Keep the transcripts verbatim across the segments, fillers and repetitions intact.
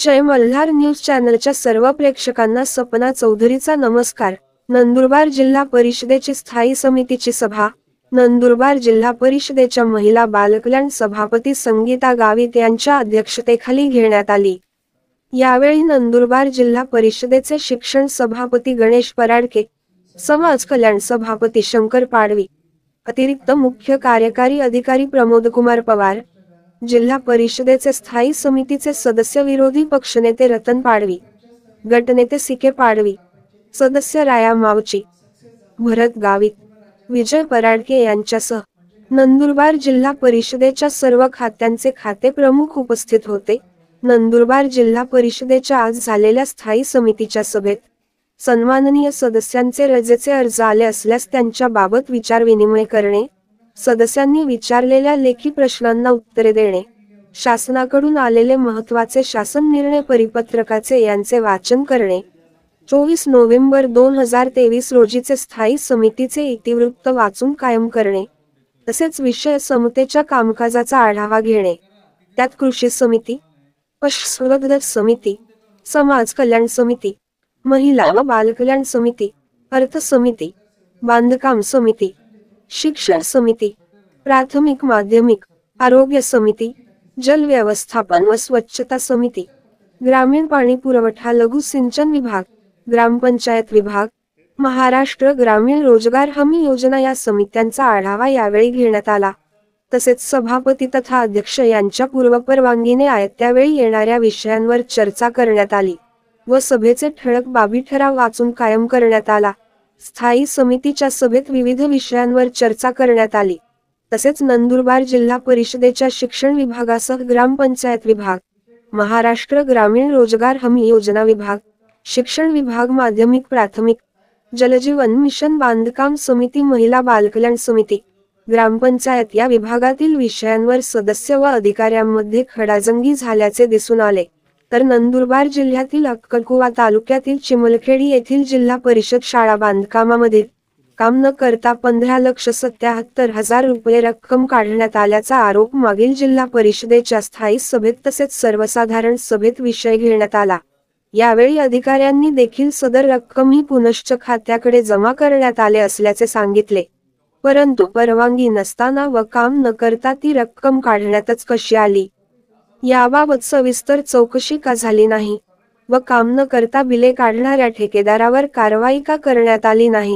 जय Malhar news चॅनलच्या सर्व प्रेक्षकांना सपना चौधरीचा नमस्कार। नंदुरबार जिल्हा परिषदेची स्थायी समितीची सभा। नंदुरबार जिल्हा परिषदेच्या महिला बालकल्याण सभापती संगीता गावित यांच्या अध्यक्षतेखाली घेण्यात आली। यावेळी नंदुरबार जिल्हा परिषदेचे शिक्षण सभापती गणेश पराडके, समाज कल्याण सभापती शंकर पाडवी, अतिरिक्त मुख्य कार्यकारी अधिकारी प्रमोदकुमार पवार, जिल्हा परिषदेचे स्थायी समितीचे सदस्य विरोधी पक्षनेते रतन पाडवी, गटनेते सिके पाडवी, सदस्य राया मावची, भरत गावित, विजय पराडके यांच्यासह नंदुरबार जिल्हा परिषदेच्या सर्व खात्यांचे खाते प्रमुख उपस्थित होते। नंदुरबार जिल्हा परिषदेच्या आज झालेल्या स्थायी समितीच्या सभेत सन्माननीय सदस्यांचे रजेचे अर्ज आले असल्यास त्यांच्या बाबत विचारविनिमय करणे, सदस्यांनी विचारलेल्या लेखी प्रश्नांना उत्तरे देणे, शासनाकडून आलेले महत्त्वाचे शासन निर्णय परिपत्रकाचे यांचे वाचन करणे, चोवीस नोव्हेंबर दोन हजार तेवीस रोजीचे स्थायी समितीचे इतिवृत्त वाचून कायम करणे, तसेच विषय समतेच्या कामकाजाचा आढावा घेणे। त्यात कृषी समिती, पशुसंवर्धन समिती, समाज कल्याण समिती, महिला व बालकल्याण समिती, अर्थ समिती, बांधकाम समिती, शिक्षण समिती, प्राथमिक माध्यमिक, आरोग्य समिती, जल व्यवस्थापन व स्वच्छता समिती, ग्रामीण पाणी पुरवठा लघु सिंचन विभाग, ग्रामपंचायत विभाग, महाराष्ट्र ग्रामीण रोजगार हमी योजना या समित्यांचा आढावा यावेळी घेण्यात आला। तसेच सभापती तथा अध्यक्ष यांच्या पूर्वपरवानगीने आयत्या वेळी येणाऱ्या विषयांवर चर्चा करण्यात आली व सभेचे ठळक बाबी ठराव वाचून कायम करण्यात आला। स्थायी समितीच्या सभेत विविध विषयांवर चर्चा करण्यात आली। तसेच नंदुरबार जिल्हा परिषदेच्या शिक्षण विभागासह ग्रामपंचायत विभाग, महाराष्ट्र ग्रामीण रोजगार हमी योजना विभाग, शिक्षण विभाग माध्यमिक प्राथमिक, जलजीवन मिशन बांधकाम समिती, महिला बालकल्याण समिती, ग्रामपंचायत या विभागातील विषयांवर सदस्य व अधिकाऱ्यांमध्ये खडाजंगी झाल्याचे दिसून आले। तर नंदुरबार जिल्ह्यातील अक्कलकुवा तालुक्यातील चिमलखेडी येथील जिल्हा परिषद शाळा बांधकामामध्ये काम न करता पंधरा लक्ष सत्याहत्तर हजार रुपये रक्कम काढण्यात आल्याचा आरोप मागील जिल्हा परिषदेच्या स्थायी सभेत तसेच सर्वसाधारण सभेत विषय घेण्यात आला। यावेळी अधिकाऱ्यांनी देखील सदर रक्कम ही पुनश्च खात्याकडे जमा करण्यात आले असल्याचे सांगितले, परंतु परवानगी नसताना व काम न करता ती रक्कम काढण्यातच कशी आली याबाबत सविस्तर चौकशी का झाली नाही व काम न करता बिले काढणाऱ्या ठेकेदारावर कारवाई का करण्यात आली नाही,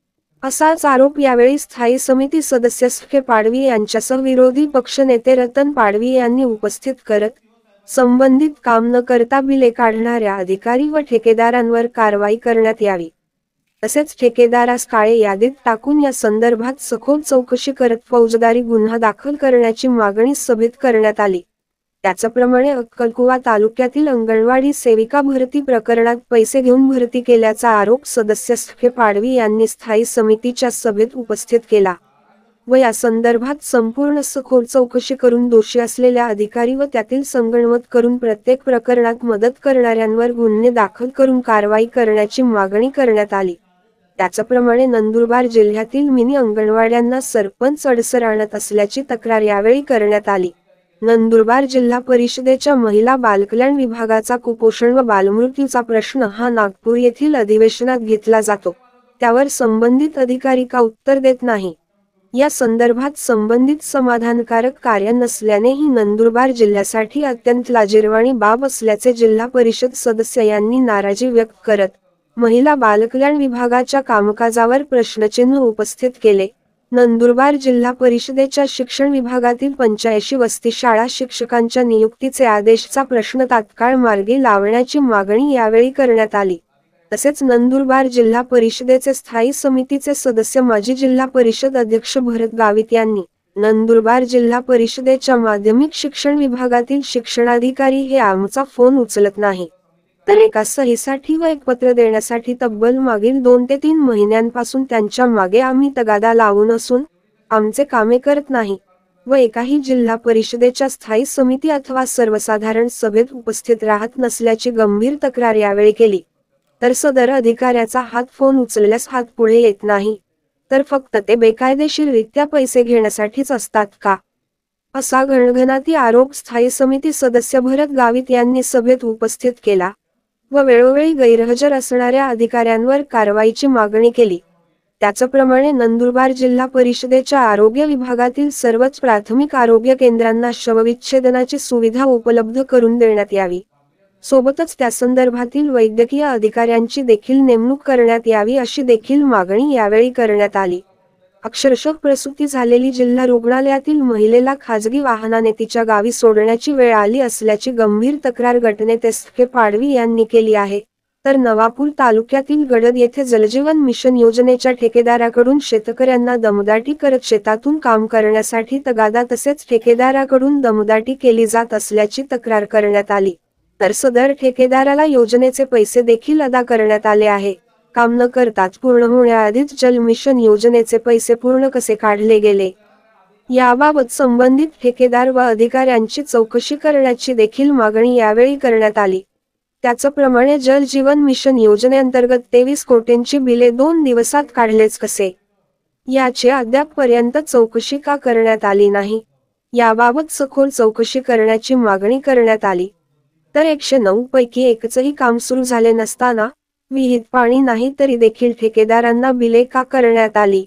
असाच आरोप यावेळी स्थायी समिती सदस्य सिके पाडवी यांच्यासह विरोधी पक्षनेते रतन पाडवी यांनी उपस्थित करत संबंधित काम न करता बिले काढणाऱ्या अधिकारी व ठेकेदारांवर कारवाई करण्यात यावी, तसेच ठेकेदारास काळे यादीत टाकून या संदर्भात सखोल चौकशी करत फौजदारी गुन्हा दाखल करण्याची मागणी सभेत करण्यात आली। त्याचप्रमाणे अक्कलकुवा तालुक्यातील अंगणवाडी सेविका भरती प्रकरणात पैसे घेऊन भरती केल्याचा आरोप सदस्य सिके पाडवी यांनी स्थायी समितीच्या सभेत उपस्थित केला व या संदर्भात संपूर्ण सखोल चौकशी करून दोषी असलेल्या अधिकारी व त्यातील संगनमत करून प्रत्येक प्रकरणात मदत करणाऱ्यांवर गुन्हे दाखल करून कारवाई करण्याची मागणी करण्यात आली। त्याचप्रमाणे नंदुरबार जिल्ह्यातील मिनी अंगणवाड्यांना सरपंच अडसर आणत असल्याची तक्रार यावेळी करण्यात आली। नंदुरबार जिल्हा परिषदेच्या महिला बालकल्याण विभागाचा कुपोषण व बालमृत्यूचा प्रश्न हा नागपूर येथील अधिवेशनात घेतला जातो, त्यावर संबंधित अधिकारी का उत्तर देत नाही। या संदर्भात संबंधित समाधानकारक कार्य नसल्याने ही नंदुरबार जिल्ह्यासाठी अत्यंत लाजिरवाणी बाब असल्याचे जिल्हा परिषद सदस्य यांनी नाराजी व्यक्त करत महिला बालकल्याण विभागाच्या कामकाजावर प्रश्नचिन्ह उपस्थित केले। नंदुरबार जिल्हा परिषदेच्या शिक्षण विभागातील पंच्याऐंशी वसती शाळा शिक्षकांच्या नियुक्तीचे आदेशचा प्रश्न तात्काळ मार्गी लावण्याची मागणी यावेळी करण्यात आली। तसेच नंदुरबार जिल्हा परिषदेचे स्थायी समितीचे सदस्य माजी जिल्हा परिषद अध्यक्ष भरत गावित यांनी नंदुरबार जिल्हा परिषदेच्या माध्यमिक शिक्षण विभागातील शिक्षणाधिकारी हे आमचा फोन उचलत नाही, तर एका सहीसाठी व एक पत्र देण्यासाठी तब्बल मागील दोन ते तीन महिन्यांपासून त्यांच्या मागे आम्ही तगादा लावून असून आमचे कामे करत नाही व एकाही जिल्हा परिषदेच्या स्थायी समिती अथवा सर्वसाधारण सभेत उपस्थित राहत नसल्याची गंभीर तक्रार यावेळी केली। तर सदर अधिकाऱ्याचा हात फोन उचलल्यास हात पुढे येत नाही, तर फक्त ते बेकायदेशीररित्या पैसे घेण्यासाठीच असतात का? असा घणघणाती आरोप स्थायी समिती सदस्य भरत गावित यांनी सभेत उपस्थित केला व वेळोवेळी गैरहजर असणाऱ्या अधिकाऱ्यांवर कारवाईची मागणी केली। त्याचप्रमाणे नंदुरबार जिल्हा परिषदेच्या आरोग्य विभागातील सर्वच प्राथमिक आरोग्य केंद्रांना शवविच्छेदनाची सुविधा उपलब्ध करून देण्यात यावी। सोबतच त्यासंदर्भातील वैद्यकीय अधिकाऱ्यांची देखील नेमणूक करण्यात यावी अशी देखील मागणी यावेळी करण्यात आली। अक्षरशः प्रसूती झालेली जिल्हा रुग्णालयातील महिलेला खाजगी वाहनाने तिच्या गावी सोडण्याची वेळ आली असल्याची गंभीर तक्रार गटनेते एस.के. पाडवी यांनी केली आहे। तर नवापूर तालुक्यातील गडद येथे जलजीवन मिशन योजनेच्या ठेकेदाराकडून शेतकऱ्यांना दमदाटी करत शेतातून काम करण्यासाठी तगादा तसेच ठेकेदाराकडून दमदाटी केली जात असल्याची तक्रार करण्यात आली। तर सदर ठेकेदाराला योजनेचे पैसे देखील अदा करण्यात आले आहे। काम न करताच पूर्ण होण्याआधीच जल मिशन योजनेचे पैसे पूर्ण कसे काढले गेले याबाबत संबंधित ठेकेदार व अधिकाऱ्यांची चौकशी करण्याची देखील मागणी यावेळी करण्यात आली। त्याचप्रमाणे जल जीवन मिशन योजनेअंतर्गत तेवीस कोटींची बिले दोन दिवसात काढलेच कसे याची अद्यापपर्यंत चौकशी का करण्यात आली नाही याबाबत सखोल चौकशी करण्याची मागणी करण्यात आली। तर एकशे नऊ पैकी एकचही काम सुरू झाले नसताना विहित पाणी नाही तरी देखील ठेकेदारांना बिले का करण्यात आली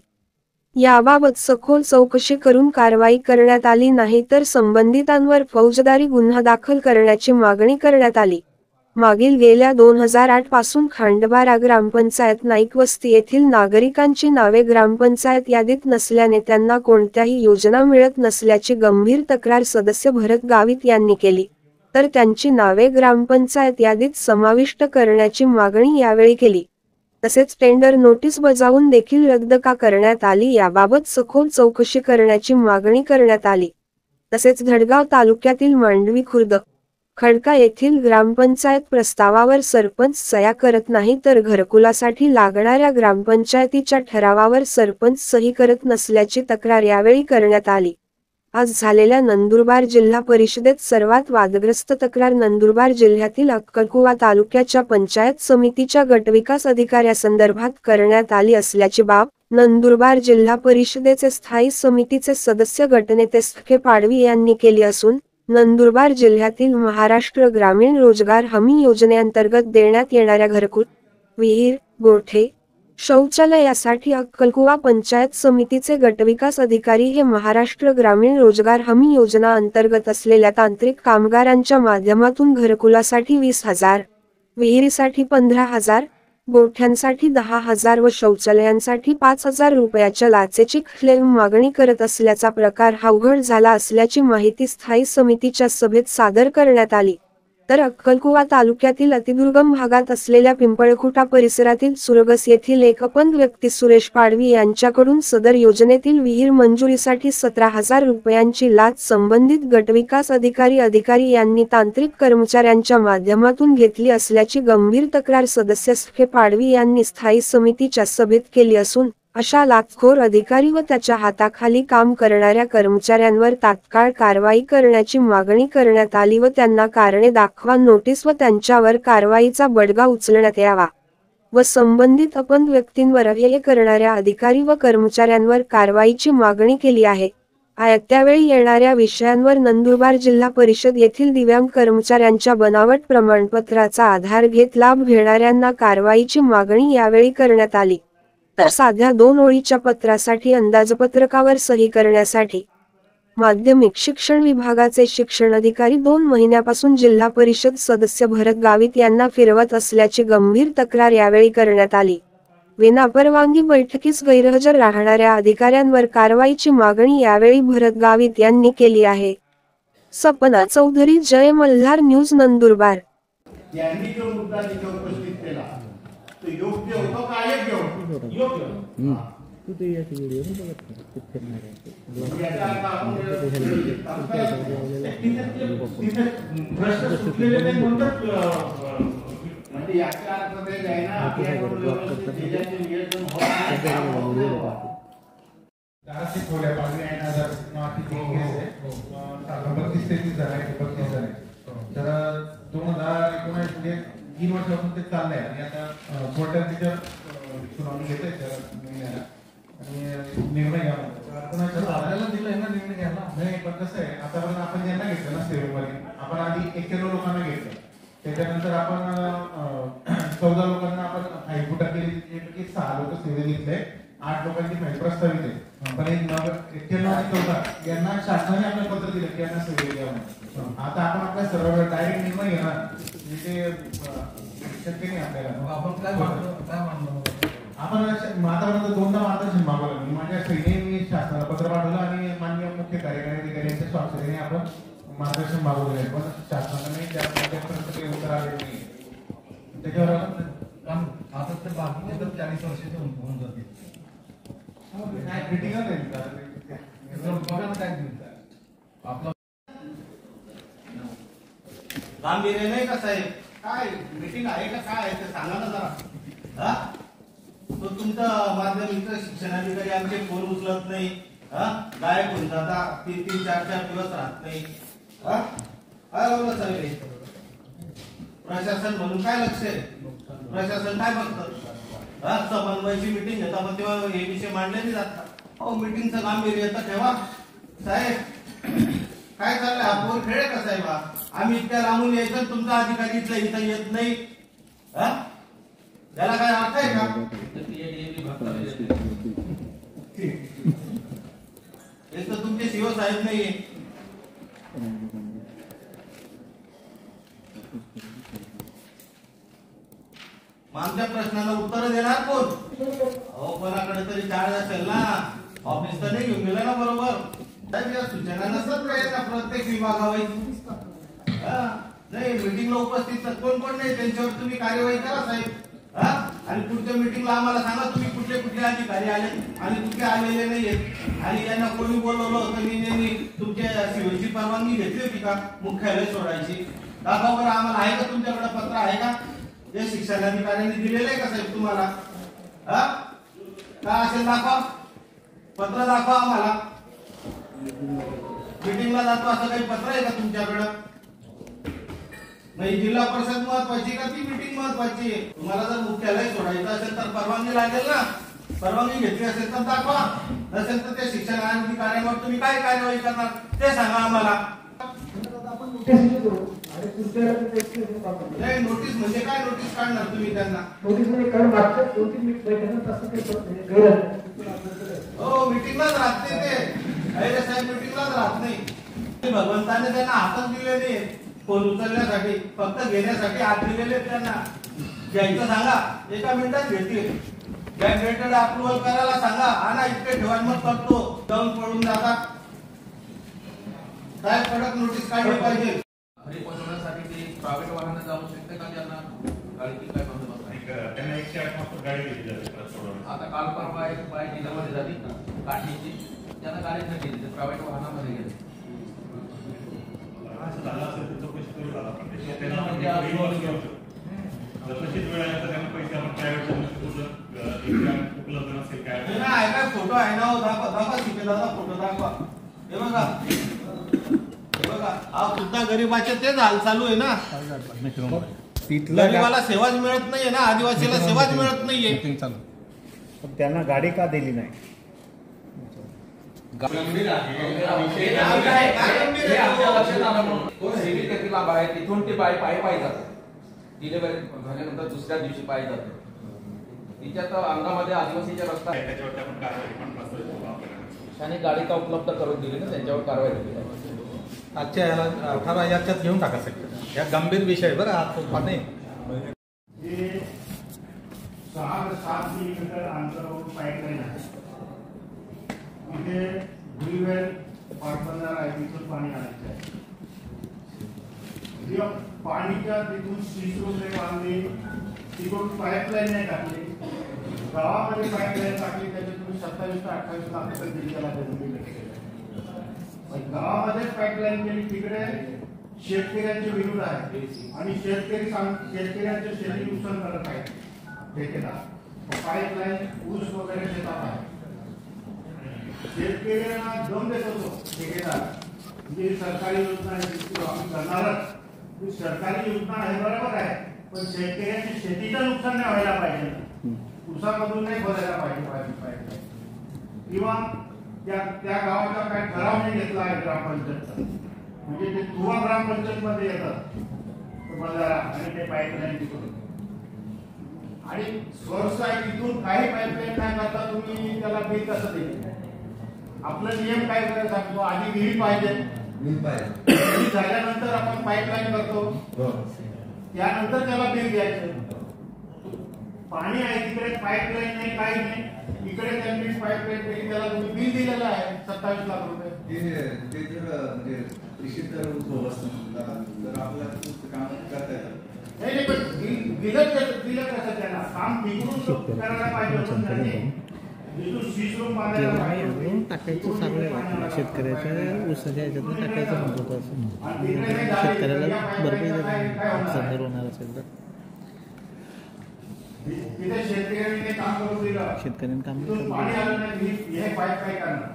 याबाबत सखोल चौकशी करून कारवाई करण्यात आली नाही तर संबंधितांवर फौजदारी गुन्हा दाखल करण्याची मागणी करण्यात आली। मागील गेल्या दोन हजार आठ पासून खांडबारा ग्रामपंचायत नाईक वस्ती येथील नागरिकांची नावे ग्रामपंचायत यादीत नसल्याने त्यांना कोणत्याही योजना मिळत नसल्याची गंभीर तक्रार सदस्य भरत गावित यांनी केली। तर त्यांची नावे ग्रामपंचायत यादीत समाविष्ट करण्याची मागणी यावेळी केली। तसेच टेंडर नोटीस बजावून देखील रद्द का करण्यात आली याबाबत सखोल चौकशी करण्याची मागणी करण्यात आली। तसेच धडगाव तालुक्यातील मांडवी खुर्द खडका येथील ग्रामपंचायत प्रस्तावावर सरपंच सह्या करत नाही तर घरकुलासाठी लागणाऱ्या ग्रामपंचायतीच्या ठरावावर सरपंच सही करत नसल्याची तक्रार यावेळी करण्यात आली। आज झालेल्या नंदुरबार जिल्हा परिषदेत सर्वात वादग्रस्त तक्रार नंदुरबार जिल्ह्यातील अक्कलकुवा तालुक्याच्या पंचायत समितीच्या गटविकास अधिकाऱ्यासंदर्भात करण्यात आली असल्याची बाब नंदुरबार जिल्हा परिषदेचे स्थायी समितीचे सदस्य गटनेते एस.के. पाडवी यांनी केली असून नंदुरबार जिल्ह्यातील महाराष्ट्र ग्रामीण रोजगार हमी योजनेअंतर्गत देण्यात येणाऱ्या घरकुल, विहीर, गोठे, शौचालय यासाठी अक्कलकुवा पंचायत समितीचे गटविकास अधिकारी हे महाराष्ट्र ग्रामीण रोजगार हमी योजना अंतर्गत असलेल्या तांत्रिक कामगारांच्या माध्यमातून घरकुलासाठी वीस हजार, विहिरीसाठी पंधरा हजार, गोठ्यांसाठी दहा हजार व शौचालयांसाठी पाच हजार रुपयाच्या लाचेची क्लेम मागणी करत असल्याचा प्रकार हा उघड झाला असल्याची माहिती स्थायी समितीच्या सभेत सादर करण्यात आली। तर अक्कलकुवा तालुक्यातील अतिदुर्गम भागात असलेल्या पिंपळखुटा परिसरातील सुरगस येथील एक अपंग व्यक्ती सुरेश पाडवी यांच्याकडून सदर योजनेतील विहीर मंजुरीसाठी सतरा हजार रुपयांची लाच संबंधित गटविकास अधिकारी अधिकारी यांनी तांत्रिक कर्मचाऱ्यांच्या माध्यमातून घेतली असल्याची गंभीर तक्रार सदस्य एस.के. पाडवी यांनी स्थायी समितीच्या सभेत केली असून अशा लाचखोर अधिकारी व त्याच्या हाताखाली काम करणाऱ्या कर्मचाऱ्यांवर तात्काळ कारवाई करण्याची मागणी करण्यात आली व त्यांना कारणे दाखवा नोटीस व त्यांच्यावर कारवाईचा बडगा उचलण्यात यावा व संबंधित अपंग व्यक्तींवर अव्यय करणाऱ्या अधिकारी व कर्मचाऱ्यांवर कारवाईची मागणी केली आहे। त्यावेळी येणाऱ्या विषयांवर नंदुरबार जिल्हा परिषद येथील दिव्यांग कर्मचाऱ्यांच्या बनावट प्रमाणपत्राचा आधार घेत लाभ घेणाऱ्यांना कारवाईची मागणी यावेळी करण्यात आली। तर साध्या दोन ओळीच्या पत्रासाठी अंदाजपत्रकावर सही करण्यासाठी माध्यमिक शिक्षण विभागाचे शिक्षण अधिकारी दोन महिन्यापासून जिल्हा परिषद सदस्य भरत गावित यांना फिरवत असल्याची गंभीर तक्रार यावेळी करण्यात आली। विनापरवानगी बैठकीस गैरहजर राहणाऱ्या अधिकाऱ्यांवर कारवाईची मागणी यावेळी भरत गावित यांनी केली आहे। सपना चौधरी, जय मल्हार न्यूज, नंदुरबार। यांनी जो मुद्दा तिथे उपस्थित केला तो योग्य होतो का अयोग्य होतो? योग्य। तू ते याची व्हिडिओ नाही बघत फिरणार आहे याचा अर्थ आपण प्रश्न सुटलेले नाही म्हणतात म्हणजे याचा अर्थ ते आहे ना आपल्याकडे जिल्ह्याचे नियोजन होत दाराशी थोड्या बाजूने आहे ना जर माती घ्यायचे बत्तीस तेहतीस जण आहे बत्तीस जण आहे तर दोन हजार एकोणीस मध्ये तीन वर्षापासून ते चाललंय आणि आता कोर्टात तिच्या सुनावणी घेत आहे आणि निर्णय घ्या म्हणतात. आपल्याला दिलंय ना निर्णय घ्यायला. नाही पण कसं आहे, आतापर्यंत आपण ज्यांना घेतलं ना सेवेमध्ये, आपण आधी एक्क्याण्णव लोकांना घेतलं, त्याच्यानंतर आपण चौदा लोकांना आपण हायकोर्टात गेले, सहा लोक सेवे घेतले, आठ लोकांची फाईल प्रस्तावित आहे. पण एक एक्क्याण्णव आणि चौदा यांना शासनाने आपलं पत्र दिलं की यांना सेवे द्या म्हणून. आता आपण आपल्या सर्व डायरेक्ट निर्णय घेणार म्हणजे ते शक्य नाही आपल्याला. आपण काय मानतो काय मानतो आपण आतापर्यंत दोनदा मार्गदर्शन मागवलं. मी माझ्या सैन्य मी शासनाला पत्र पाठवलं आणि माननीय मुख्य कार्यकारी अधिकारी यांच्या स्वाक्षरीने आपण मार्गदर्शन मागवलेलं आहे, पण शासनाने त्यापर्यंत काही उत्तर आलेलं नाही. त्याच्यावर आता तर बाकी तर चाळीस वर्षाचे होऊन जातील. काय क्रिटिकल नाही काय आपलं गांभीर्य नाही का साहेब? काय मीटिंग आहे का काय आहे ते सांगा ना जरा. हा तो तुमचा माध्यमिक शिक्षणाधिकारी आमचे फोन उचलत नाही, हा गायब होऊन जाता, तीन तीन चार चार दिवस राहत नाही. हा काय लावलं साहेब? प्रशासन म्हणून काय लक्ष आहे? प्रशासन काय बघतं? हा समन्वयाची मीटिंग घेता पण तेव्हा हे विषय मांडले नाही जातात. अहो मीटिंगचं गांभीर्य येतं तेव्हा साहेब. काय चाललंय? हा पोर खेळ का साहेब? हा आम्ही इतक्या लांबून यायचं, तुमचा अधिकारी इथला इथं येत नाही. हा त्याला काय अर्थ आहे का? एक तर तुमचे शिव साहेब नाहीये. आमच्या प्रश्नाला उत्तर देणार कोण? अहो कोणाकडे तरी चार्ज असेल ना. ऑफिस तर नाही घेऊन गेलं ना बरोबर. त्या सूचना नसतात का प्रत्येक विभागावर? नाही मीटिंगला उपस्थित कोण कोण नाही त्यांच्यावर तुम्ही कार्यवाही करा साहेब. हा आणि पुढच्या मीटिंगला आम्हाला सांगा तुम्ही कुठले कुठले अधिकारी आले आणि कुठले आलेले नाहीयेत आणि यांना कोणी बोलवलं होतं. मी नेहमी तुमच्या शिवची परवानगी घेतली होती का मुख्यालय सोडायची? दाखवा बरं आम्हाला. आहे का तुमच्याकडे पत्र आहे का जे शिक्षणाधिकाऱ्यांनी दिलेलं आहे का साहेब तुम्हाला? हा काय असेल दाखवा, पत्र दाखवा आम्हाला. मीटिंगला जातो असं काही पत्र आहे का तुमच्याकडं? नाही जिल्हा परिषद महत्वाची का ती मीटिंग महत्वाची? तुम्हाला जर मुख्यालय सोडायचं असेल तर परवानगी लागेल ना. परवानगी घेतली असेल तर दाखवा, नसेल तर त्या शिक्षणाधिकाऱ्यांवर तुम्ही काय कार्यवाही करणार ते सांगा आम्हाला. नाही नोटीस म्हणजे काय नोटीस काढणार तुम्ही त्यांना? हो मीटिंगलाच राहत नाही ते. अरे साहेब मीटिंगलाच राहत नाही. भगवंताने त्यांना हातात दिलेले फोन उचलण्यासाठी, फक्त घेण्यासाठी हात दिलेले त्यांना. घ्यायचं सांगा एका मिनिटात घेतील. गॅजेटेड अप्रुव्हल करायला सांगा, आणा इतके ठेवा मग करतो. जाऊन पडून जाता. काय कडक नोटीस काढली पाहिजे. घरी पोहोचवण्यासाठी ते प्रायव्हेट वाहन जाऊ शकते का? त्यांना गाडीची काय बंदोबस्त आहे? त्यांना एकशे आठ मात्र गाडी दिली जाते. आता काल परवा एक बाय जिल्ह्यामध्ये झाली काठीची, त्यांना गाडी नाही दिली, ते प्रायव्हेट वाहनामध्ये गेले. झाला असेल तर चौकशी करू झाला पण त्यांना वेळ आला तर त्यांना पैसे आपण प्रायव्हेट उपलब्ध नसेल काय आहे काय फोटो आहे ना? दाखवा दाखवा शिके दादा फोटो दाखवा. हे बघा हे बघा हा सुद्धा गरीबाचे तेच हाल चालू आहे ना. गरीबाला सेवाच मिळत नाहीये ना, आदिवासीला सेवाच मिळत नाहीये. त्यांना गाडी का दिली नाही? तिथून ते पायी पायी पायी जातात. डिलिव्हरी झाल्यानंतर दुसऱ्या दिवशी पायी जाते. तिच्यात अंगामध्ये आदिवासीचा रस्ता आहे, त्याच्यावरती आपण कारवाई पण प्रस्तावित आणि गाडी का उपलब्ध करून दिली ना, त्यांच्यावर कारवाई केली. आजच्या याला अठरा याच्यात घेऊन टाका शकतो. या गंभीर विषय बरं आज नाही. सहा सात किलोमीटर अंतरावरून पाईपलाईन आहे. तिथे भुईवेल पाटबंधारा आहे, तिथून पाणी आणायचं आहे. जेव्हा पाणीच्या तिथून तीस रुपये बांधली, तिकडून पाईपलाईन नाही टाकली, गावामध्ये पाईपलाईन टाकली, त्याच्यातून सत्तावीस ते अठ्ठावीस लाख रुपये दिली त्याला गावामध्येच पाईपलाईन केली. तिकडे शेतकऱ्यांचे विरोध आहे आणि शेतकरी सांग शेतकऱ्यांचे शेती नुकसान करत आहे. ठेकेदार पाईपलाईन ऊस वगैरे शेतात आहे. शेतकऱ्यांना दम देत होतो ठेकेदार, म्हणजे सरकारी योजना आम्ही करणारच. सरकारी योजना आहे बरोबर आहे, पण शेतकऱ्यांची शेतीचं नुकसान नाही व्हायला पाहिजे. ऊसामधून नाही भरायला पाहिजे पाहिजे किंवा त्या त्या गावाचा काय ठराव नाही घेतला आहे ग्रामपंचायतचा, म्हणजे ते तुवा ग्रामपंचायत मध्ये येतात बंधारा आणि ते पाईपलाईन तिकडून, आणि सोर्स आहे तिथून काही पाईपलाईन काय करता तुम्ही, त्याला बिल कसं देईल? आपला नियम काय करायला सांगतो, आधी विहीर पाहिजे, विहीर झाल्यानंतर आपण पाईपलाईन करतो, त्यानंतर त्याला बिल द्यायचं. पाणी आहे तिकडे पाईपलाईन नाही, काही नाही, इकडे त्यांनी पाईपलाईन केली, त्याला तुम्ही बिल दिलेलं आहे सत्तावीस लाख रुपये. ते जर म्हणजे निश्चित जर उद्भव असतं तर आपल्याला काम करता येतं. नाही नाही, पण बिल दिलं कसं, दिलं कसं त्यांना काम तिकडून करायला पाहिजे होतं त्यांनी. तिथून शीश रूम बांधायला पाहिजे, टाकायचं चांगलं शेतकऱ्याच्या ऊसाच्या ह्याच्यातून टाकायचं म्हणत होतं असं शेतकऱ्याला बरोबर संदर्भ होणार असेल तर तिथे शेतकऱ्यांनी ते काम करून दिलं, शेतकऱ्यांनी काम तिथून पाणी आलं नाही, हे पाईप काय करणार?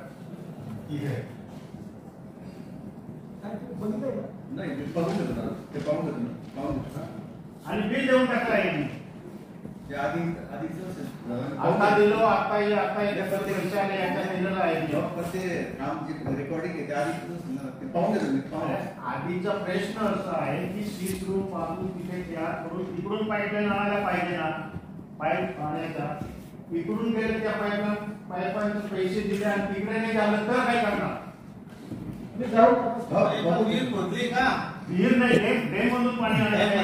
नाही ते पाहून देतो ना, ते पाहून देतो ना, पाहून देतो. आणि बिल देऊन टाकला यांनी. ते आधी आधीच आता दिलो, आता हे आता हे पैसे आले याच्या दिलेलं आहे. पण ते काम जे रेकॉर्डिंग आहे ते आधीच ते पाहून देतो मी, पाहून देतो. आधीचा प्रश्न असा आहे की शीश रूम पासून तिथे तयार करून तिकडून पाईपलाईन आणायला पाहिजे ना, पाईप पाण्याचा इकडून गेले, त्या पाईपला पाईपांचे पैसे दिले आणि तिकडे नाही झालं तर काय करणार? विहीर खोदली का? विहीर नाही, डेम डेम मधून पाणी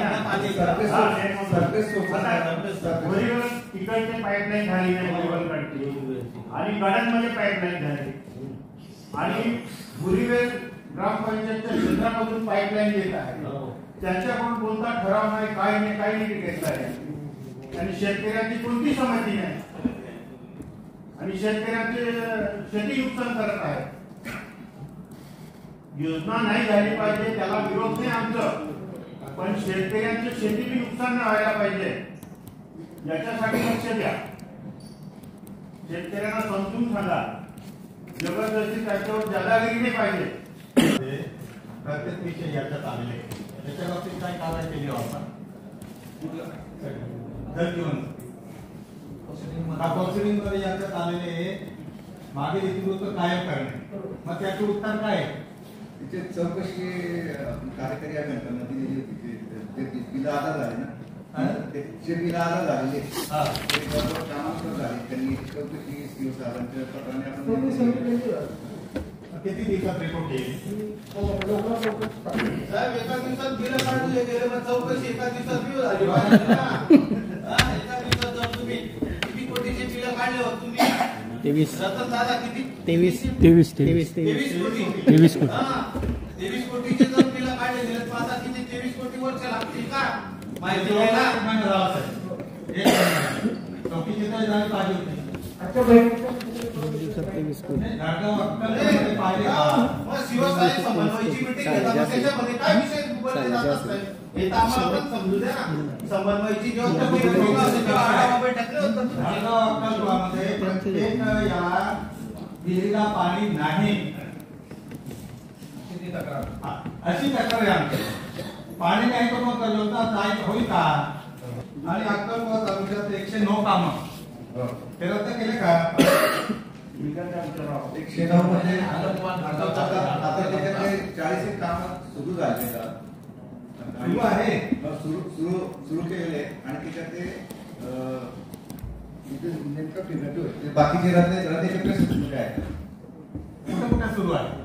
तिकडचे पाईपलाईन झाली नाही बोरीवलकडची, आणि गडांमध्ये पाईपलाईन झाली, आणि भुरीवेल ग्रामपंचायतच्या क्षेत्रामधून पाईपलाईन येत आहे. त्यांच्याकडून कोणता ठराव नाही, काही नाही, काही नाही घेतला आहे, आणि शेतकऱ्यांची कोणती संमती नाही, आणि शेतकऱ्यांचे शेती नुकसान करत आहे. योजना नाही झाली पाहिजे त्याला विरोध नाही आमचं, पण शेतकऱ्यांचे शेती बी नुकसान नाही व्हायला पाहिजे याच्यासाठी लक्ष द्या. शेतकऱ्यांना समजून सांगा, जबरदस्ती त्याच्यावर जादागिरी नाही पाहिजे. प्रत्येक विषय याच्यात आलेले त्याच्या बाबतीत काय कारवाई केली आपण जर घेऊन काउन्सिलिंग मध्ये याच्यात आलेले मागे इतिवृत्त कायम करणे, मग त्याचे उत्तर काय? तिचे चौकशी कार्यकारी अभियंत्यांना दिलेली होती. ते बिल आधा झाले ना, जे बिल आधा झालेले ते बरोबर कामांतर झाले, त्यांनी चौकशी सीओ साहेबांच्या पत्राने आपण किती दिवसात रिपोर्ट येईल? साहेब एका दिवसात बिल काढले गेले, मग चौकशी एका दिवसात बिल झाली पाहिजे ना. एका दिवसात जर तुम्ही किती कोटीचे बिल काढले होते तुम्ही? तेवीस रतन दादा किती? तेवीस तेवीस तेवीस तेवीस कोटी. तेवीस कोटी. हा, तेवीस कोटीचे जर बिल काढले गेले, पाच तिथे तेवीस कोटी वर्ष लागतील का माहिती घ्यायला? चौकीचे तर झाले पाहिजे होते. तेवीस कोटी. मग शिवसाहेब समन्वयाची मीटिंग घेतात, मग त्याच्यामध्ये काय विषय बोलले जात असतात हे तर आम्हाला पण समजू द्या ना. समन्वयाची जेव्हा आढावा बैठकले होतं, प्रत्येक या विहिरीला पाणी नाही अशी तक्रार आहे आमची. पाणी नाही तर मग काय होईल का? आणि अक्कलकोट तालुक्यात एकशे नऊ कामं ते रद्द केले का? एकशे नऊ म्हणजे आता त्याच्यातले चाळीस एक काम सुरू झाले का? सुरू आहे, सुरू सुरू सुरू केलेले आणि त्याच्यात ते नेमकं फिरण्याचे होते, बाकीचे रद्द रद्देचे प्रश्न काय कुठं कुठं सुरू आहे?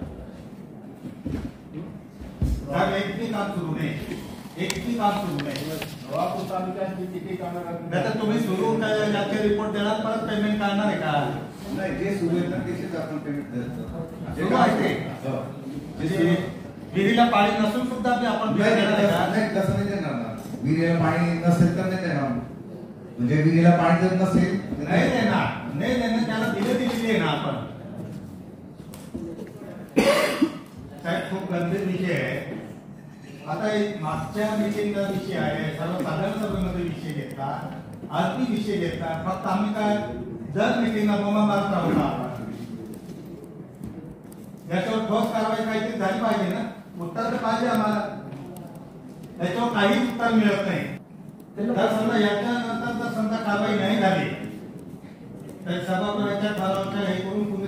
एकही काम सुरू नाही, एकही काम सुरू नाही. नवापूर तालुक्यात किती कामं नाही तर तुम्ही सुरू याचे रिपोर्ट देणार, परत पेमेंट करणार आहे का? नाही, जे सुरू आहे ना त्याचेच आपण पेमेंट देतो. सुरू आहे ते. म्हणजे विहिरीला पाणी नसून सुद्धा आपण नाही तसं नाही देणार ना. विहिरीला पाणी नसेल तर नाही देणार. म्हणजे विहिरीला पाणी जर नसेल नाही देणार, नाही देणार, त्याला दिले दिलेली आहे ना आपण. साहेब खूप गंभीर विषय आहे. आता एक मागच्या मिटिंगचा विषय आहे, सर्वसाधारण सभेमध्ये विषय घेतला, आज मी विषय घेतला. फक्त आम्ही काय दर मिटिंगला बोमा मारत राहू का? याच्यावर ठोस कारवाई काहीतरी झाली पाहिजे ना. उत्तर तर पाहिजे आम्हाला. त्याच्यावर काहीच उत्तर मिळत नाही. तर समजा याच्यानंतर जर समजा कारवाई नाही झाली तर सभागृहाच्या ठरावाच्या हे करून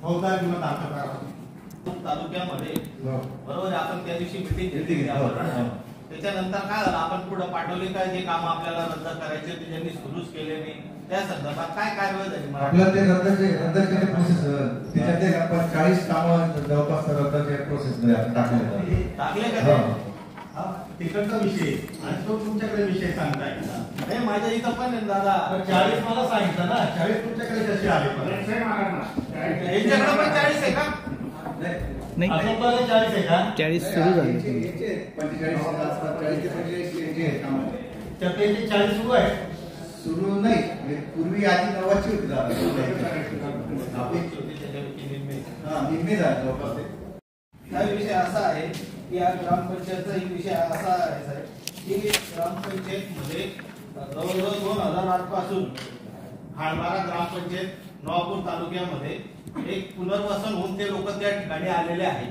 फौजदार किंवा ताकद तालुक्यामध्ये बरोबर आपण त्या दिवशी मिटिंग घेतली. त्याच्यानंतर काय झालं, आपण पुढे पाठवले काय जे काम आपल्याला रद्द करायचे ते ज्यांनी सुरूच केले नाही त्या संदर्भात काय कारवाई झाली? आपल्याला ते रद्दाचे रद्दाचे प्रोसेस त्याच्यात आपण चाळीस कामं जवळपास रद्दाचे प्रोसेस मध्ये आपण टाकले टाकले का? तिकडचा विषय आणि तो तुमच्याकडे विषय सांगताय. नाही माझ्या इथं पण आहे दादा. चाळीस मला सांगितलं ना, चाळीस तुमच्याकडे कसे आले? पण यांच्याकडे पण चाळीस आहे का? नाही चाळीस आहे का? चाळीस सुरू झाले. पंचेचाळीस चाळीस ते पंचेचाळीस काम तर त्याचे चाळीस सुरू आहे. सुरू नाही, पूर्वी आधी नव्वदची होती निम्मे झाले जवळपास ते. हा विषय असा आहे की या ग्रामपंचायतचा एक विषय असा आहे साहेब की ग्रामपंचायत मध्ये जवळजवळ दोन हजार आठ पासून हाणबारा ग्रामपंचायत नवापूर तालुक्यामध्ये एक पुनर्वसन होऊन ते लोक त्या ठिकाणी आलेले आहेत.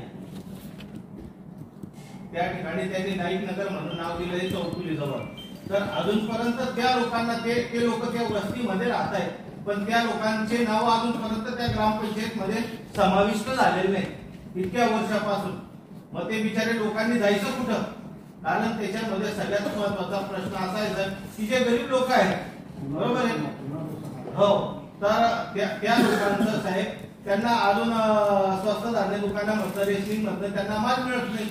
त्या ठिकाणी त्यांनी नाईक नगर म्हणून नाव दिलं चौकुली जवळ. तर अजूनपर्यंत त्या लोकांना ते ते लोक त्या वस्तीमध्ये राहत आहेत, पण त्या लोकांचे नाव अजूनपर्यंत त्या ग्रामपंचायत मध्ये समाविष्ट झालेले नाही इतक्या वर्षापासून. मग ते बिचारे लोकांनी जायचं कुठं? कारण त्याच्यामध्ये सगळ्यात महत्वाचा प्रश्न असा आहे सर की जे गरीब लोक आहेत बरोबर आहे हो, तर त्या लोकांचं साहेब त्यांना अजून स्वस्त धान्य दुकानामधलं रेशनिंग मधलं त्यांना माल मिळत नाही.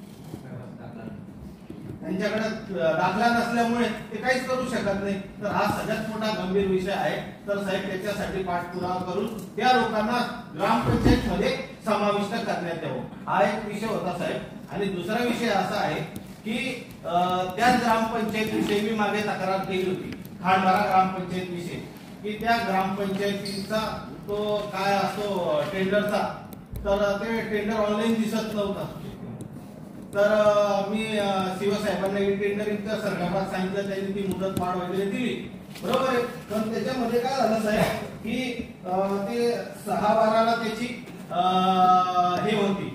त्यांच्याकडे दाखला नसल्यामुळे ते काहीच करू शकत नाही. तर हा सगळ्यात मोठा गंभीर विषय आहे. तर साहेब त्याच्यासाठी पाठपुरावा करून त्या लोकांना ग्रामपंचायत मध्ये समाविष्ट करण्यात यावं हा एक विषय होता साहेब. आणि दुसरा विषय असा आहे की त्या ग्रामपंचायत विषयी मी मागे तक्रार केली होती हाणबारा ग्रामपंचायत विषयी की त्या ग्रामपंचायतीचा तो काय असतो टेंडरचा, तर ते टेंडर ऑनलाईन दिसत नव्हतं. तर मी शिवसाहेबांना टेंडरिंगच्या संदर्भात सांगितलं, त्यांनी ती मुदत वाढ वगैरे दिली बरोबर आहे. पण त्याच्यामध्ये काय झालं साहेब की ते सहा बाराला त्याची हे होती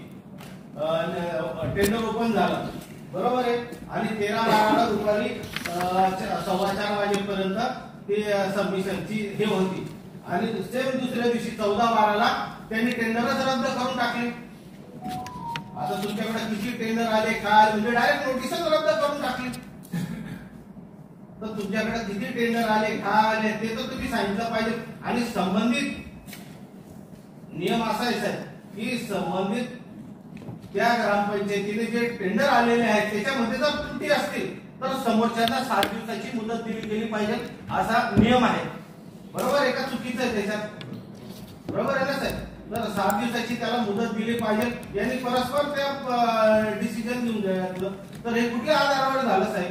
टेंडर ओपन झालं बरोबर आहे आणि तेरा बाराला दुपारी सव्वा चार वाजेपर्यंत ते सबमिशनची हे होती आणि सेम दुसऱ्या दिवशी चौदा बाराला त्यांनी टेंडरच रद्द करून टाकले. आता तुमच्याकडे किती टेंडर आले काय म्हणजे डायरेक्ट नोटीसच रद्द करून टाकली. तर तुमच्याकडे किती टेंडर आले काय आले ते तर तुम्ही सांगितलं पाहिजे. आणि संबंधित नियम असा आहे साहेब की संबंधित त्या ग्रामपंचायतीने जे टेंडर आलेले आहेत त्याच्यामध्ये जर त्रुटी असतील तर समोरच्यांना सात दिवसाची मुदत दिली गेली पाहिजे असा नियम आहे बरोबर आहे का? चुकीचं आहे त्याच्यात बरोबर आहे ना साहेब? तर सात दिवसाची त्याला मुदत दिली पाहिजे यांनी परस्पर त्या डिसिजन घेऊन द्यायचं. तर हे कुठल्या आधारावर झालं साहेब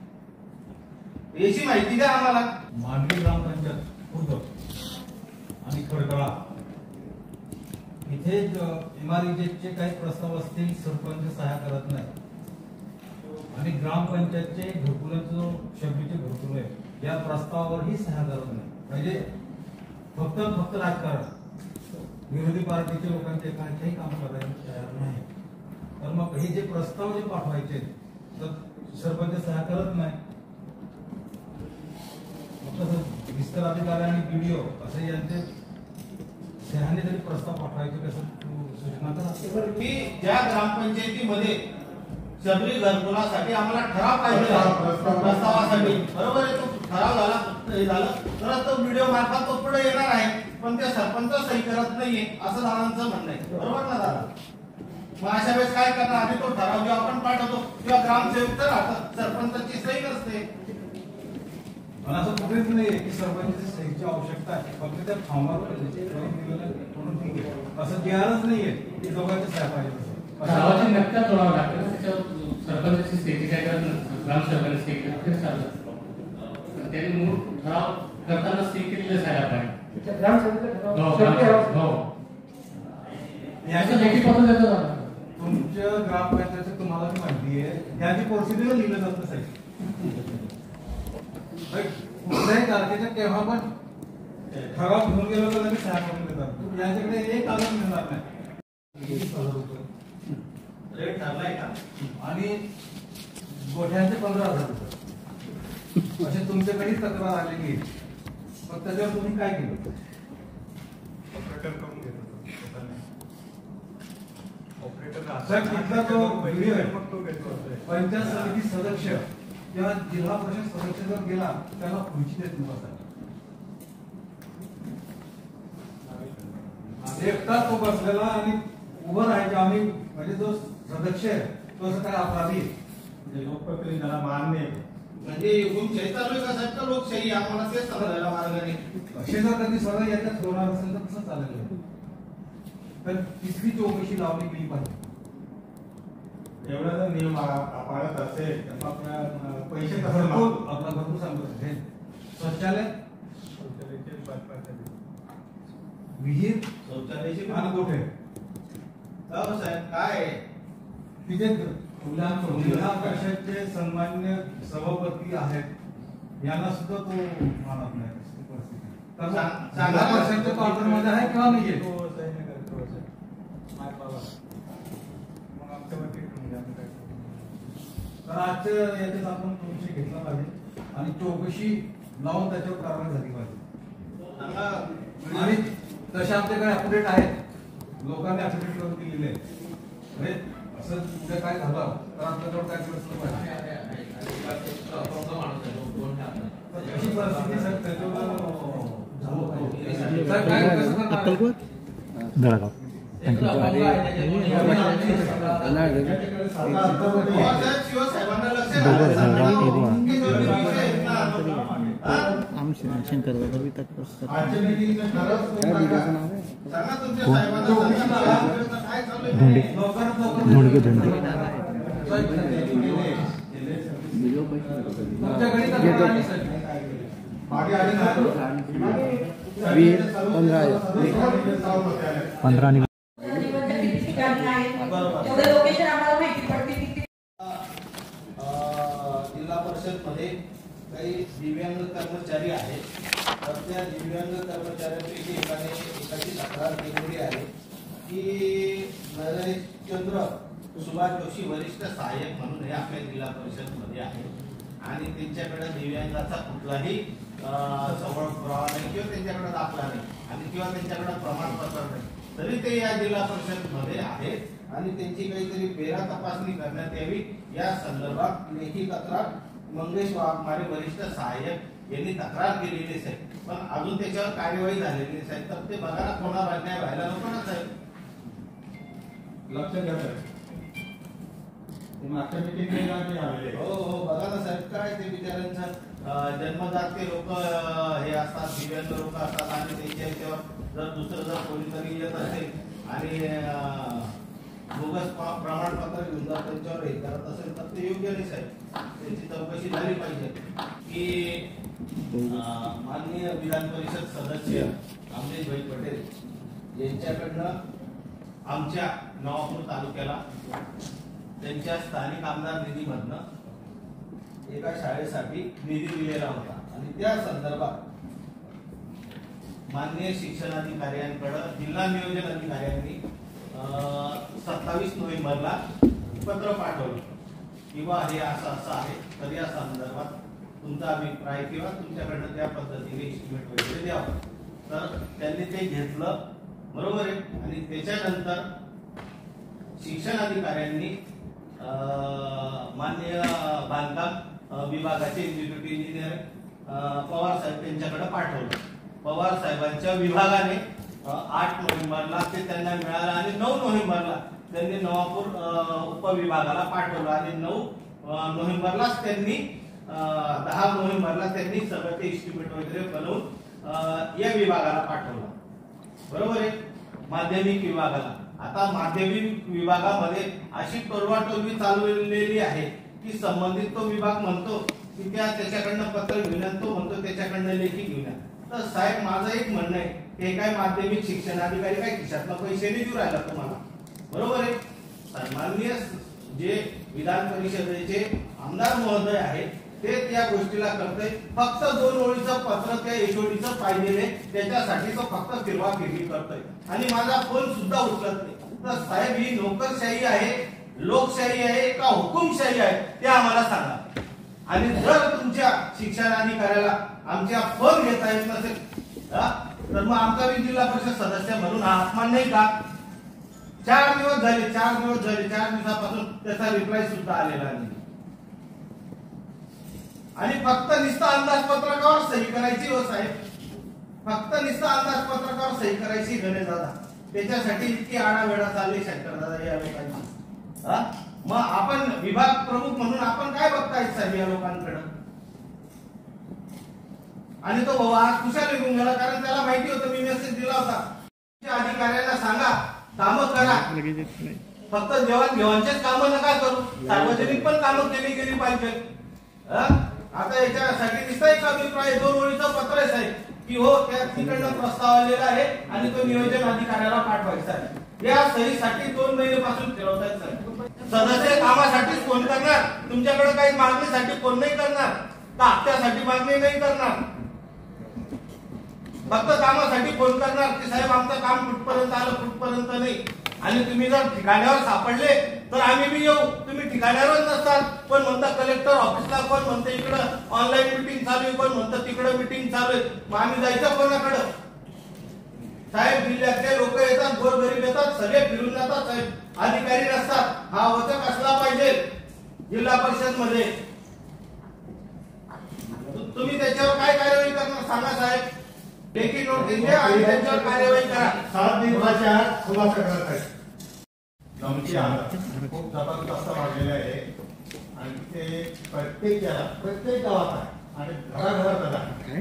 याची माहिती द्या आम्हाला. मांडवी ग्रामपंचायत खुर्द आणि खडकळा इथे इमारतीचे काही प्रस्ताव असतील सरपंच सहाय्य करत नाही आणि ग्रामपंचायतचे घरकुलांचं जो शब्दीचे घरकुल आहे या प्रस्तावावरही सहाय्य करत नाही. म्हणजे फक्त फक्त राजकारण विरोधी पार्टीच्या लोकांचे काहीही काम करायला तयार नाही. तर मग हे जे प्रस्ताव जे पाठवायचे तर सरपंच सहाय्य करत नाही. तसं विस्तार अधिकारी आणि बीडीओ असं यांचे सहाय्याने जरी प्रस्ताव पाठवायचे कसं सूचना करा की ज्या ग्रामपंचायतीमध्ये शबरी घरकुलासाठी आम्हाला ठराव पाहिजे प्रस्तावासाठी बरोबर आहे. तो ठराव झाला झालं तरच तो व्हिडिओ मार्फत तो पुढे येणार आहे. पण ते सरपंच सही करत नाहीये असं दादांचं म्हणणं आहे बरोबर ना दादा? मग अशा वेळेस काय करणार? आधी तो ठराव जेव्हा आपण पाठवतो किंवा ग्रामसेवक तर राहतात सरपंचाची सही नसते. पण असं कुठेच नाहीये की सरपंचाची सहीची आवश्यकता आहे. फक्त त्या फॉर्मवर असं तयारच नाहीये की दोघांची सह्या पाहिजे. ठरावाची नक्की जोडावं लागतं. त्याच्यावर सरपंचाची स्थिती काय करत ग्रामसेवकांनी स्थिती केली चालतं. त्यांनी मूळ ठराव करताना स्थिती केलेली असायला पाहिजे. तुमच्या ग्रामपंचायत तुम्हाला माहिती आहे त्याची प्रोसिजर लिहिलं जात नसेल कुठल्याही तारखेच्या केव्हा पण ठराव घेऊन गेलो तर लगेच सह्या करून देतात. यांच्याकडे एक कागद मिळणार नाही. रेट ठरलाय का? आणि गोठ्यांचे पंधरा हजार रुपये असे तुमच्याकडे तक्रार आलेली आहे. मग त्याच्यावर तुम्ही काय केलं? प्रकरण करून घेतो साहेब तिथला जो व्हिडिओ आहे पंचायत समिती सदस्य किंवा जिल्हा परिषद सदस्य जर गेला त्याला खुर्ची देत नव्हता. एकटा तो बसलेला आणि उभं राहायचे आम्ही म्हणजे जो सदस्य आहे तो असं काय अपराधी म्हणजे लोकप्रतिनिधींना मान्य आहे म्हणजे हुकुमशाही चालू आहे का साहेब का लोकशाही आम्हाला तेच समजायला मार्ग नाही. असे जर कधी सगळं याच्यात होणार असेल तर कसं चालेल. तर तिसरी चौकशी लावली गेली पाहिजे. एवढा जर नियम पाळत असेल तर आपल्या पैसे कसं भरपूर आपला भरपूर सांगतो शौचालय विहीर शौचालयाची आणि गोठे हो साहेब काय तिथे जिल्हा परिषदचे सन्मान्य सभापती आहेत यांना सुद्धा तो मानत नाही परिस्थिती. तर जिल्हा परिषदच्या क्वार्टर मध्ये आहे किंवा नाहीये तर आजच्या याच्यात आपण विषय घेतला पाहिजे आणि चौकशी लावून त्याच्यावर कारवाई झाली पाहिजे. आणि तसे आमच्याकडे अपडेट आहेत लोकांनी अपडेट करून दिलेले आहे. असं उद्या काय झालं तर आपल्याजवळ काय केलं पाहिजे अशी परिस्थिती सर त्याच्यावर काय कसं करणार. शंकर दादा भी तक धोंडे धोंडके धोंडे पंधरा आणि जिल्हा परिषद मध्ये काही दिव्यांग कर्मचारी आहेत. तर त्या दिव्यांग कर्मचाऱ्यांपैकी एकाने एकाची तक्रार केलेली आहे की नरेशचंद्र सुभाष जोशी वरिष्ठ सहाय्यक म्हणून हे आपल्या जिल्हा परिषद मध्ये आहे आणि त्यांच्याकडे दिव्यांगाचा कुठलाही सवड पुरावा नाही किंवा त्यांच्याकडे दाखला नाही आणि किंवा त्यांच्याकडे प्रमाणपत्र नाही तरी ते या जिल्हा परिषद मध्ये आहेत आणि त्यांची काहीतरी फेरा तपासणी करण्यात यावी या संदर्भात लेखी तक्रार मंगेश वाघमारे वरिष्ठ सहाय्यक यांनी तक्रार केलेली आहे. पण अजून त्याच्यावर कार्यवाही झालेली नाही साहेब. तर ते बघायला कोणाला अन्याय व्हायला नको ना साहेब. लक्षात घ्या साहेब. मागच्या मीटिंगला आम्ही आलेले. हो हो बघा ना साहेब काय ते बिचाऱ्यांचं जन्मजात ते लोक हे असतात दिव्यांग लोक असतात आणि त्यांच्या याच्यावर जर दुसरं जर कोणीतरी येत असेल आणि बोगस प्रमाणपत्र घेऊन जर त्यांच्यावर हे करत असेल तर ते योग्य नाही साहेब. त्यांची चौकशी झाली पाहिजे की माननीय विधान परिषद सदस्य अमरेशभाई पटेल यांच्याकडनं आमच्या नवापूर तालुक्याला त्यांच्या स्थानिक आमदार निधीमधनं एका शाळेसाठी निधी दिलेला होता आणि त्या संदर्भात माननीय शिक्षणाधिकाऱ्यांकडे जिल्हा नियोजन अधिकाऱ्यांनी सत्तावीस नोव्हेंबरला पत्र पाठवलं किंवा हे असं असं आहे तर या संदर्भात तुमचा अभिप्राय किंवा तुमच्याकडनं त्या पद्धतीने इस्टिमेट वगैरे द्यावं. तर त्यांनी ते घेतलं बरोबर आहे आणि त्याच्यानंतर शिक्षण अधिकाऱ्यांनी माननीय बांधकाम विभागाचे एक्झिक्युटिव्ह इंजिनियर पवार साहेब यांच्याकडे पाठवलं. पवार साहेबांच्या विभागाने आठ नोव्हेंबरला ते त्यांना मिळालं आणि नऊ नोव्हेंबरला त्यांनी नवापूर उपविभागाला पाठवलं आणि नऊ नोव्हेंबरलाच त्यांनी दहा नोव्हेंबरला त्यांनी सगळं ते इस्टिमेट वगैरे बनवून या विभागाला पाठवलं बरोबर आहे माध्यमिक विभागाला. आता माध्यमिक विभागामध्ये अशी टोलवाटोलवी चालवलेली आहे की संबंधित तो विभाग म्हणतो की त्या त्याच्याकडनं पत्र घेऊन तो म्हणतो त्याच्याकडनं लेखी घेऊन. तर साहेब माझं एक म्हणणं आहे हे काय माध्यमिक शिक्षण अधिकारी काय खिशातला पैसे नाही देऊ राहिला तुम्हाला बरोबर आहे. सन्माननीय जे विधान परिषदेचे आमदार महोदय आहेत ते त्या गोष्टीला करतोय. फक्त दोन ओळीचं पत्र त्या एचओडीचं पाहिजे त्याच्यासाठी तो फक्त फिरवा फिरवी करतोय आणि माझा फोन सुद्धा उचलत नाही. तर साहेब ही नोकरशाही आहे लोकशाही आहे का हुकुमशाही आहे ते आम्हाला सांगा. आणि जर तुमच्या शिक्षणाधिकाऱ्याला आमच्या फोन घेता येत नसेल तर मग आमचा बी जिल्हा परिषद सदस्य म्हणून हा अपमान नाही का? चार दिवस झाले चार दिवस झाले चार दिवसापासून त्याचा रिप्लाय सुद्धा आलेला नाही. आणि फक्त नुसतं अंदाजपत्रकावर सही करायची हो साहेब, फक्त नुसतं अंदाजपत्रकावर सही करायची गणेश दादा, त्याच्यासाठी इतकी आडावेळा चालली शंकर दादा या लोकांची. मग आपण विभाग प्रमुख म्हणून आपण काय बघताय साहेब या लोकांकडे? आणि तो भाऊ आज कुशाल निघून गेला, कारण त्याला माहिती होतं मी मेसेज दिला होता अधिकाऱ्यांना सांगा कामं करा, फक्त जेवण घेवांचेच कामं नका करू, सार्वजनिक पण कामं केली गेली पाहिजे. आता याच्यासाठी नुसतं एक अभिप्राय दोन ओळीचं पत्र आहे साहेब की हो त्या तिकडनं प्रस्ताव आलेला आहे आणि तो नियोजन अधिकाऱ्याला पाठवायचा आहे. या सहीसाठी दोन महिन्यापासून फिरवतायत साहेब. सदस्य कामासाठी फोन करणार, तुमच्याकडे काही मागणीसाठी फोन नाही करणार, का हप्त्यासाठी मागणी नाही करणार, फक्त कामासाठी फोन करणार की साहेब आमचं काम कुठपर्यंत आलं कुठपर्यंत नाही. आणि तुम्ही जर ठिकाणावर सापडले तर आम्ही बी येऊ, तुम्ही ठिकाणावरच नसतात. कोण म्हणतं कलेक्टर ऑफिसला, कोण म्हणतं इकडं ऑनलाईन मिटिंग चालू आहे, कोण म्हणतं तिकडं मिटिंग चालू आहे. मग आम्ही जायचं कोणाकडं? साहेब जिल्ह्यातले लोक येतात, गोरगरीब येतात, सगळे फिरून जातात साहेब, अधिकारी नसतात. हा वचक असला पाहिजे जिल्हा परिषद मध्ये. तुम्ही त्याच्यावर काय कार्यवाही करणार सांगा साहेब? लेखी नोटीस द्या आणि त्याच्यावर कार्यवाही करा. सात दिवसाच्या आत खुलासा करत आहे. आमची खूप जबरदस्त वाढलेले आहे आणि ते प्रत्येक जरा प्रत्येक गावात आहे आणि घराघरात आहे.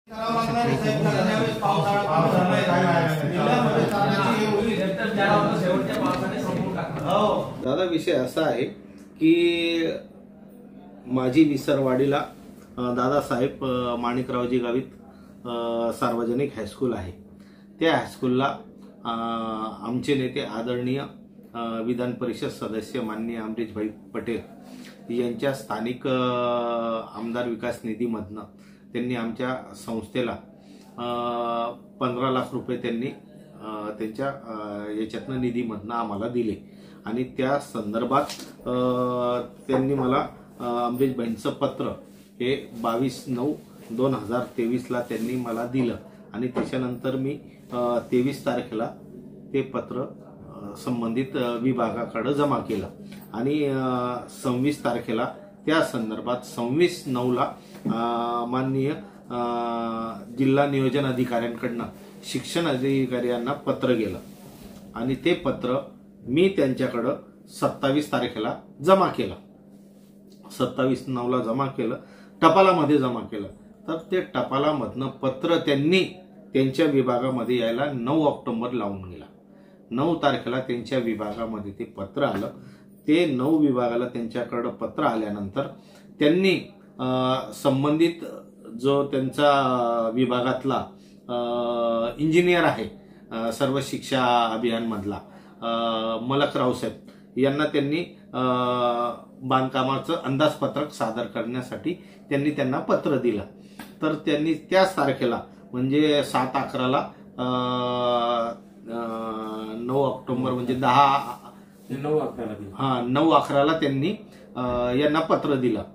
दादा विषय असा आहे की माझी विसरवाडीला दादासाहेब माणिकरावजी गावित सार्वजनिक हायस्कूल आहे. त्या हायस्कूलला आमचे नेते आदरणीय विधान परिषद सदस्य माननीय अमरीशभाई पटेल यांच्या स्थानिक आमदार विकास निधीमधनं त्यांनी आमच्या संस्थेला पंधरा लाख रुपये त्यांनी त्यांच्या याच्यातनं निधीमधनं आम्हाला दिले आणि त्या संदर्भात त्यांनी मला अमरीशभाईंचं पत्र हे बावीस नऊ दोन हजार तेवीसला त्यांनी मला दिलं आणि त्याच्यानंतर मी तेवीस तारखेला ते पत्र संबंधित विभागाकडे जमा केलं आणि सव्वीस तारखेला त्या संदर्भात सव्वीस नऊला माननीय जिल्हा नियोजन अधिकाऱ्यांकडनं शिक्षण अधिकाऱ्यांना पत्र गेलं आणि ते पत्र मी त्यांच्याकडं सत्तावीस तारखेला जमा केलं. सत्तावीस नऊला जमा केलं, टपालामध्ये जमा केलं. तर ते टपालामधनं पत्र त्यांनी त्यांच्या विभागामध्ये यायला नऊ ऑक्टोबर लावून गेला. नऊ तारखेला त्यांच्या विभागामध्ये ते पत्र आलं. ते नऊ विभागाला त्यांच्याकडं पत्र आल्यानंतर त्यांनी संबंधित जो त्यांचा विभागातला इंजिनियर आहे सर्व शिक्षा अभियानमधला मलकराव साहेब यांना त्यांनी बांधकामाचं अंदाजपत्रक सादर करण्यासाठी त्यांनी त्यांना पत्र दिलं. तर त्यांनी त्याच तारखेला म्हणजे सात अकराला नऊ ऑक्टोबर म्हणजे दहा नऊ अकराला हा नऊ अकराला त्यांनी यांना पत्र दिलं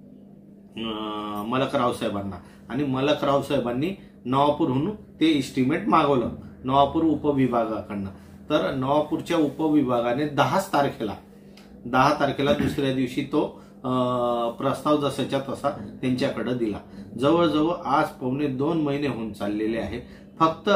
मलकराव साहेबांना आणि मलकराव साहेबांनी नवापूरहून ते इस्टिमेट मागवलं नवापूर उपविभागाकडनं. तर नवापूरच्या उपविभागाने दहाच तारखेला दहा तारखेला दुसऱ्या दिवशी तो प्रस्ताव जसाच्या तसा त्यांच्याकडे दिला. जवळजवळ आज पावणे दोन महिने होऊन चाललेले आहे. फक्त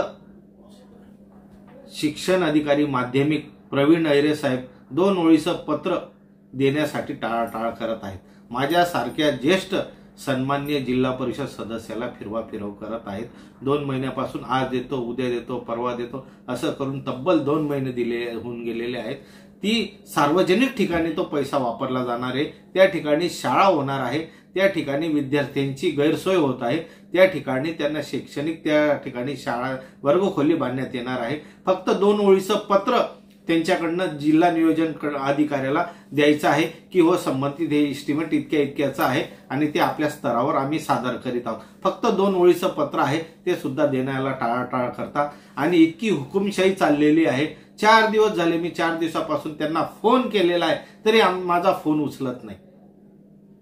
शिक्षण अधिकारी माध्यमिक प्रवीण ऐरे साहेब दोन ओळीचं पत्र देण्यासाठी टाळाटाळ करत आहेत. माझ्यासारख्या ज्येष्ठ सन्मान्य जिल्हा परिषद सदस्याला फिरवा फिरव करत आहेत. दोन महिन्यापासून आज देतो उद्या देतो परवा देतो असं करून तब्बल दोन महिने दिले होऊन गेलेले आहेत. ती सार्वजनिक ठिकाणी तो पैसा वापरला जाणार आहे, त्या ठिकाणी शाळा होणार आहे, त्या ठिकाणी विद्यार्थ्यांची गैरसोय होत आहे, त्या ठिकाणी त्यांना शैक्षणिक त्या ठिकाणी शाळा वर्गखोली बांधण्यात येणार आहे. फक्त दोन ओळीचं पत्र त्यांच्याकडनं जिल्हा नियोजन अधिकाऱ्याला द्यायचं आहे की हो संबंधित हे इस्टिमेट इतक्या इतक्याचं आहे आणि ते आपल्या स्तरावर आम्ही सादर करीत आहोत. फक्त दोन ओळीचं पत्र आहे ते सुद्धा देण्याला टाळाटाळ करतात आणि इतकी हुकुमशाही चाललेली आहे. चार दिवस झाले मी चार दिवसापासून त्यांना फोन केलेला आहे तरी माझा फोन उचलत नाही.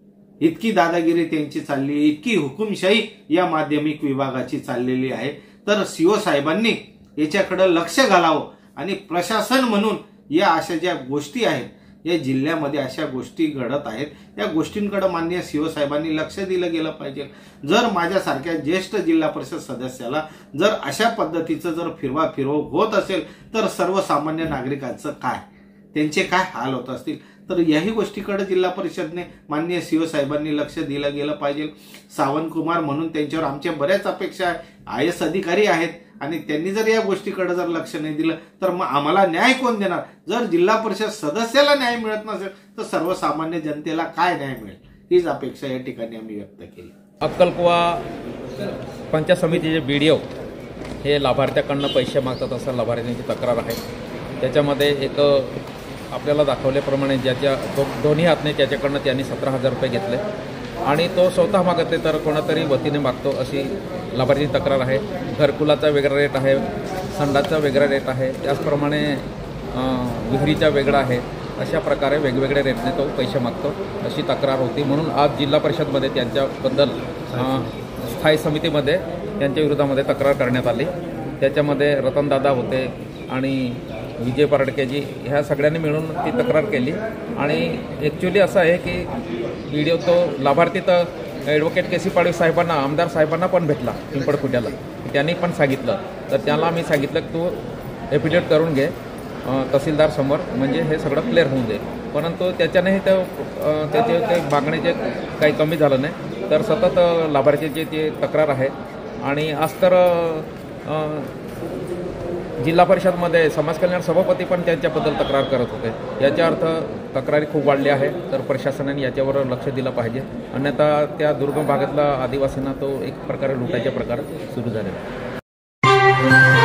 इतकी दादागिरी त्यांची चालली आहे, इतकी हुकुमशाही या माध्यमिक विभागाची चाललेली आहे. तर सीओ साहेबांनी याच्याकडे लक्ष घालावं आणि प्रशासन म्हणून या अशा ज्या गोष्टी आहेत, या जिल्ह्यामध्ये अशा गोष्टी घडत आहेत, या गोष्टींकडे माननीय सीओ साहेबांनी लक्ष दिलं गेलं पाहिजे. जर माझ्यासारख्या ज्येष्ठ जिल्हा परिषद सदस्याला जर अशा पद्धतीचं जर फिरवा फिरव होत असेल तर सर्वसामान्य नागरिकांचं काय, त्यांचे काय हाल होत असतील. तर याही गोष्टीकडे जिल्हा परिषदने माननीय सीओ साहेबांनी लक्ष दिलं गेलं पाहिजे. सावंत कुमार म्हणून त्यांच्यावर आमच्या बऱ्याच अपेक्षा आहे. आय एस अधिकारी आहेत आणि त्यांनी जर या गोष्टीकडे जर लक्ष नाही दिलं तर मग आम्हाला न्याय कोण देणार. जर जिल्हा परिषद सदस्याला न्याय मिळत नसेल तर सर्वसामान्य जनतेला काय न्याय मिळेल, हीच अपेक्षा या ठिकाणी आम्ही व्यक्त केली. अक्कलकुवा पंचायत समितीचे बीडीओ हे लाभार्थ्याकडनं पैसे मागतात असं लाभार्थ्यांची तक्रार आहे. त्याच्यामध्ये एक आपल्याला दाखवल्याप्रमाणे ज्याच्या दो दोन्ही हातने त्याच्याकडनं त्यांनी सतरा हजार रुपये घेतले आणि तो स्वतः मागत नाही तर कोणातरी वतीने मागतो अशी लाभार्थीची तक्रार आहे. घरकुलाचा वेगळा रेट आहे, संडासचा वेगळा रेट आहे, त्याचप्रमाणे विहिरीचा वेगळा आहे. अशा प्रकारे वेगवेगळ्या रेटने तो पैसे मागतो अशी तक्रार होती. म्हणून आज जिल्हा परिषदमध्ये त्यांच्याबद्दल स्थायी समितीमध्ये त्यांच्या विरोधामध्ये तक्रार करण्यात आली. त्याच्यामध्ये रतनदादा होते आणि विजय पारडकेजी ह्या सगळ्यांनी मिळून ती तक्रार केली. आणि ॲक्च्युली असं आहे की व्हिडिओ तो लाभार्थी तर ॲडव्होकेट के सी पाडवी साहेबांना, आमदार साहेबांना पण भेटला पिंपळखुट्याला. त्यांनी पण सांगितलं तर त्याला आम्ही सांगितलं की तू एफिडेविट करून घे तहसीलदार समोर, म्हणजे हे सगळं क्लिअर होऊन जाईल. परंतु त्याच्यानेही ते त्याचे ते मागण्याचे काही कमी झालं नाही. तर सतत लाभार्थीची ती तक्रार आहे. आणि आज तर जिल्हा परिषदमध्ये समाज कल्याण सभापती पण त्यांच्याबद्दल तक्रार करत होते. याचा अर्थ तक्रारी खूप वाढली आहे. तर प्रशासनाने याच्यावर लक्ष दिलं पाहिजे. अन्यथा त्या दुर्गम भागातल्या आदिवासींना तो एक प्रकारे लुटायचा प्रकार सुरू झालेला आहे.